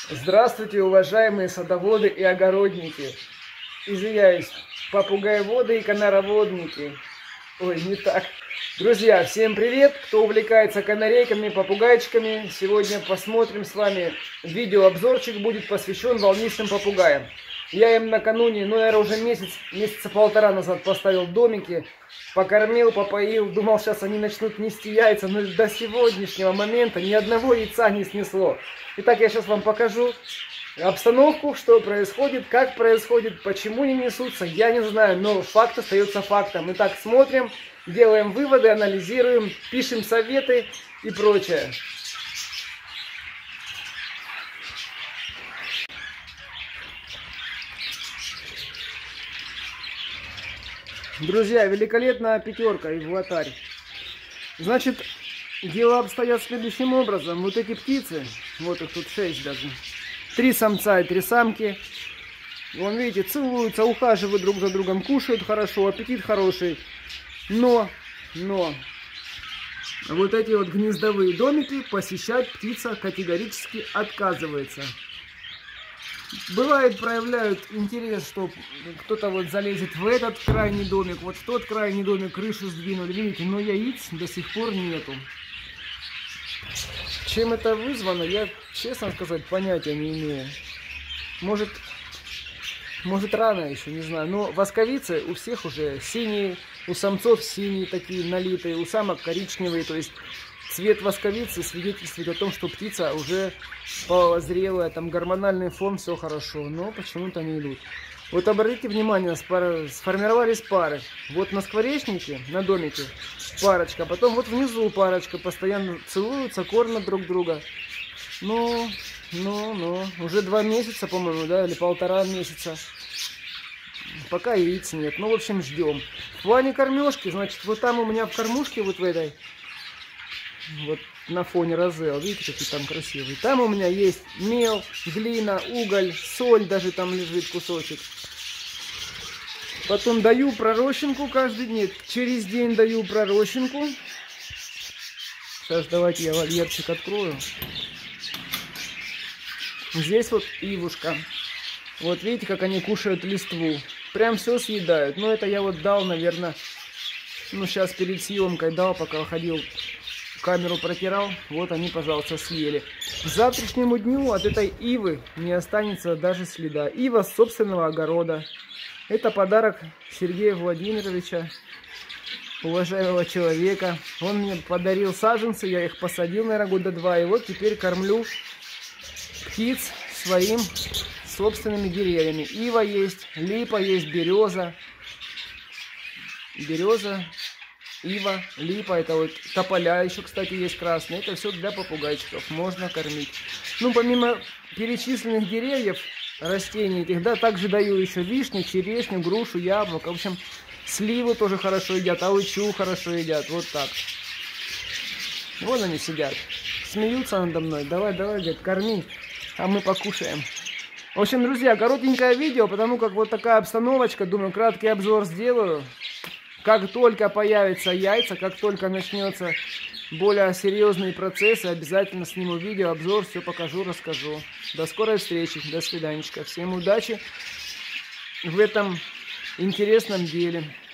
Здравствуйте, уважаемые садоводы и огородники. Извиняюсь, попугаеводы и конороводники. Ой, не так. Друзья, всем привет! Кто увлекается канарейками, попугайчиками, сегодня посмотрим с вами видеообзорчик, будет посвящен волнистым попугаям. Я им накануне, наверное, уже месяца полтора назад поставил домики, покормил, попоил, думал, сейчас они начнут нести яйца, но до сегодняшнего момента ни одного яйца не снесло. Итак, я сейчас вам покажу обстановку, что происходит, как происходит, почему не несутся, я не знаю, но факт остается фактом. Итак, смотрим, делаем выводы, анализируем, пишем советы и прочее. Друзья, великолепная пятерка и вратарь. Значит, дела обстоят следующим образом. Вот эти птицы, вот их тут 6 даже. 3 самца и 3 самки. Вон, видите, целуются, ухаживают друг за другом, кушают хорошо, аппетит хороший. Но вот эти вот гнездовые домики посещать птица категорически отказывается. Бывает, проявляют интерес, что кто-то вот залезет в этот крайний домик, вот в тот крайний домик, крышу сдвинули, видите, но яиц до сих пор нету. Чем это вызвано, я, честно сказать, понятия не имею. Может рано еще, не знаю. Но восковицы у всех уже синие, у самцов синие такие налитые, у самок коричневые, то есть цвет восковицы свидетельствует о том, что птица уже зрелая, там гормональный фон, все хорошо, но почему-то не идут. Вот обратите внимание, сформировались пары. Вот на скворечнике, на домике парочка, потом вот внизу парочка, постоянно целуются, кормят друг друга. Ну, уже 2 месяца, по-моему, да, или 1,5 месяца. Пока яиц нет. Ну, в общем, ждем. В плане кормежки, значит, вот там у меня в кормушке, вот в этой, вот на фоне розео, видите, какие там красивые. Там у меня есть мел, глина, уголь, соль даже там лежит кусочек. Потом даю пророщенку каждый день. Через день даю пророщенку. Сейчас давайте я вольерчик открою. Здесь вот ивушка. Вот видите, как они кушают листву. Прям все съедают. Но это я вот дал, наверное, ну сейчас перед съемкой дал, пока ходил, камеру протирал. Вот они, пожалуйста, съели. К завтрашнему дню от этой ивы не останется даже следа. Ива с собственного огорода. Это подарок Сергея Владимировича, уважаемого человека. Он мне подарил саженцы, я их посадил, наверное, года 2. И вот теперь кормлю птиц своим собственными деревьями. Ива есть, липа есть, береза. Береза, ива, липа, это вот тополя еще, кстати, есть красные. Это все для попугайчиков, можно кормить. Ну, помимо перечисленных деревьев, растений этих, да, также даю еще вишню, черешню, грушу, яблоко. В общем, сливы тоже хорошо едят, алычу хорошо едят, вот так. Вон они сидят, смеются надо мной. Давай, говорят, корми, а мы покушаем. В общем, друзья, коротенькое видео, потому как вот такая обстановочка, думаю, краткий обзор сделаю. Как только появятся яйца, как только начнется более серьезные процессы, обязательно сниму видео, обзор, все покажу, расскажу. До скорой встречи, до свиданечка. Всем удачи в этом интересном деле.